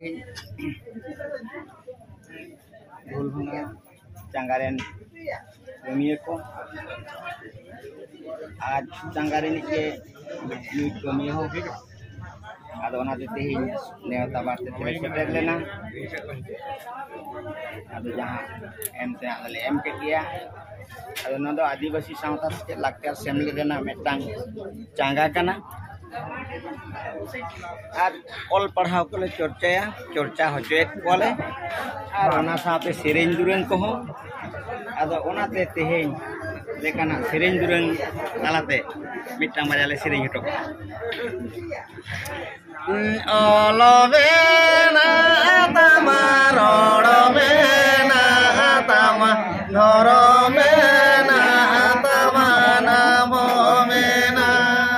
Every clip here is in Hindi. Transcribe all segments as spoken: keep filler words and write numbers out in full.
भूल भंगा चांगारेन कमिया को आज चांगारेन के यूज कमिया हो आदो ना देते ही नेवता बाते तेरे सेटेल लेना आदो जहां एम ते आले एम के किया आदो ना दो आदिवासी सावता से लाक्टर सेमली देना मेटांग चांगा कना और ऑल पढ़ाव को चर्चा चर्चा हचोए कोले और ओना साथे सेरेन दुरंग को हो आदो ओनाते तेहेन लेकाना सेरेन दुरंग तालाते मिटांग बाजाले सेरेन हटो ओलबेना तामा रडमेना तामा नरमेना तामा नाममेना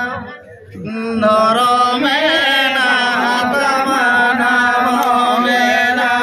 नरमेना तामा नाममेना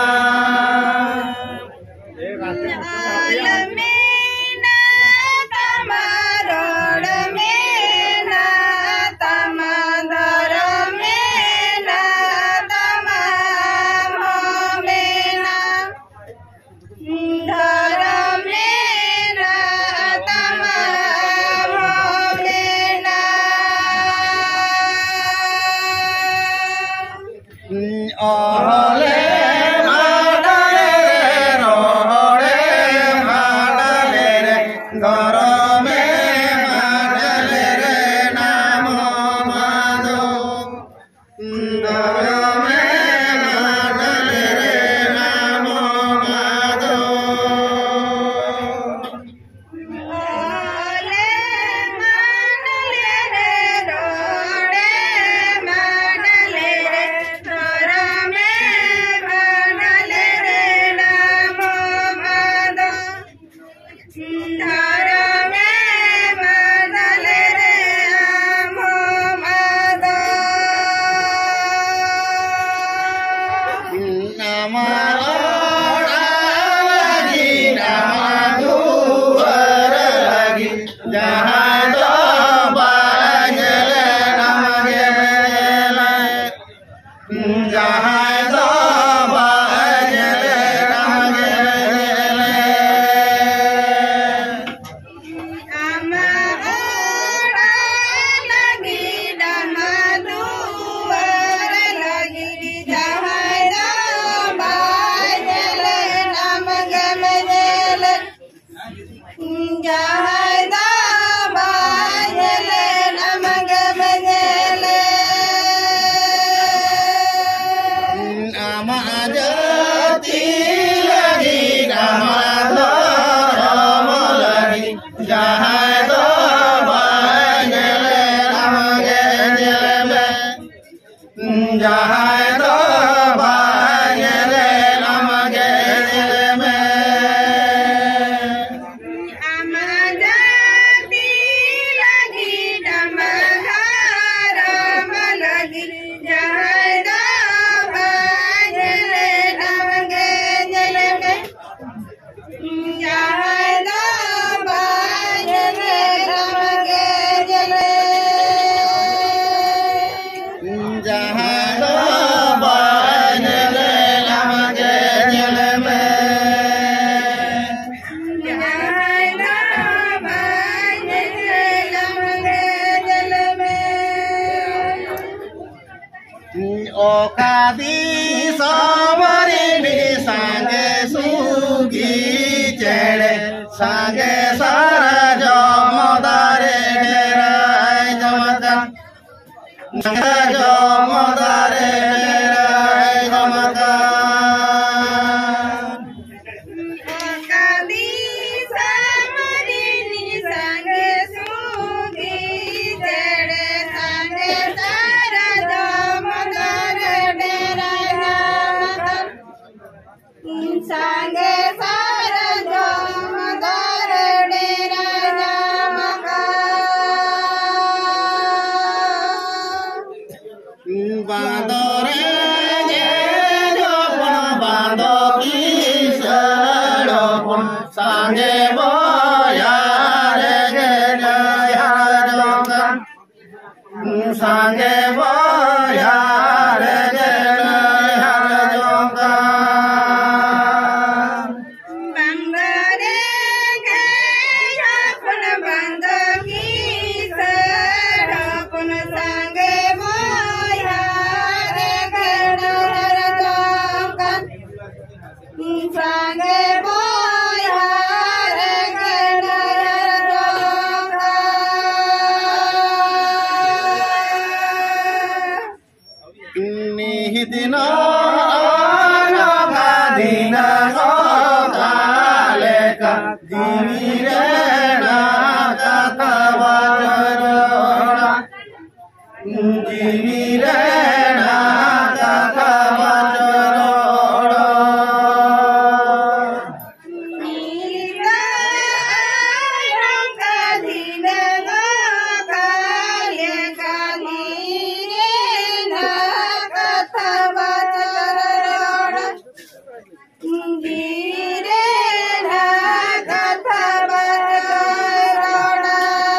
संगे सारा जमदारे डेराय जमदा जमदारे डेराय जमदा संगे सारा जमदार डेरा जमका बांदरे जे जोपन बांदो की सड़पन संगे बयारे गे जयका संगे बयारे गे sange boya regenaya jongka nihidina nagadina gokaleka divirena katavarona divirena katavarona nira jongka dinega kale kanirena katavarona direna katavarona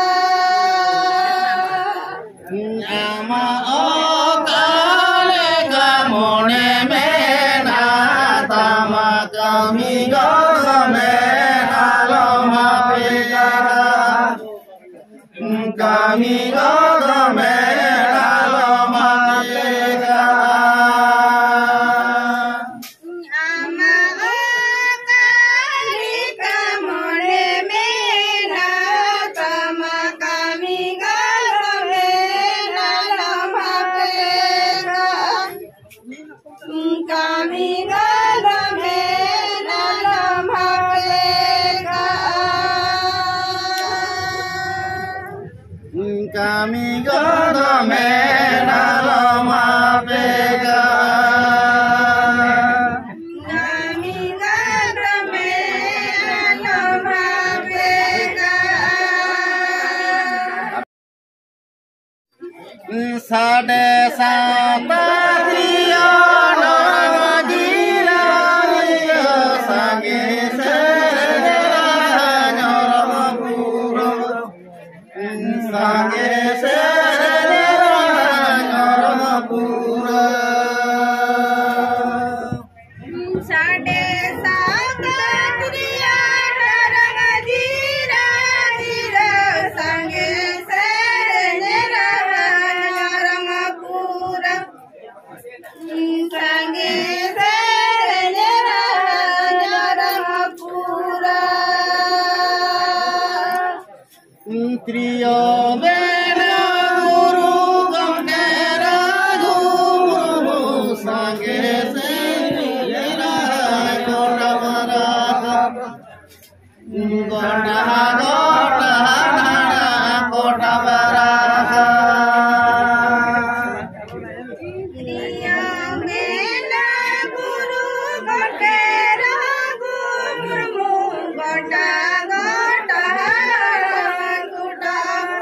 ama okale gamone mena tama kami game aloma pega kami game aloma pega ama akali kamone mena tama kami galome lalama pega kami galome lalama pega kami game aloma pega kami galome lalama pega sade sapatriya nagila sange serera nyorapuro sange serera nyorapuro sade sapatriya nagila sange serera nyorapuro sange serera nyorapuro Trio bena guru gandera guru sange serera kota baraka kota kota kota baraka Yang bena guru gotera guru gota gota gota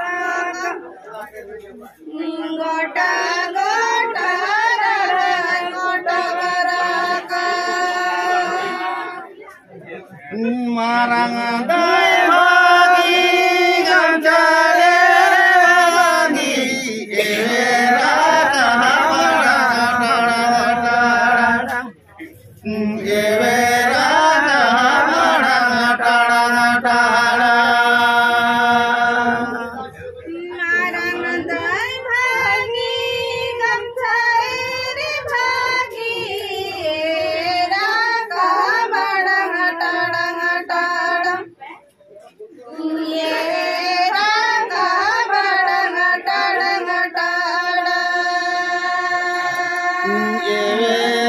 gota gota gota baraka marang dai bagi gancare bagi era kahara evera kahara tara tara marang dai bagi gamthai bagi raka badang tadang tadang ye raka badang tadang tadang evera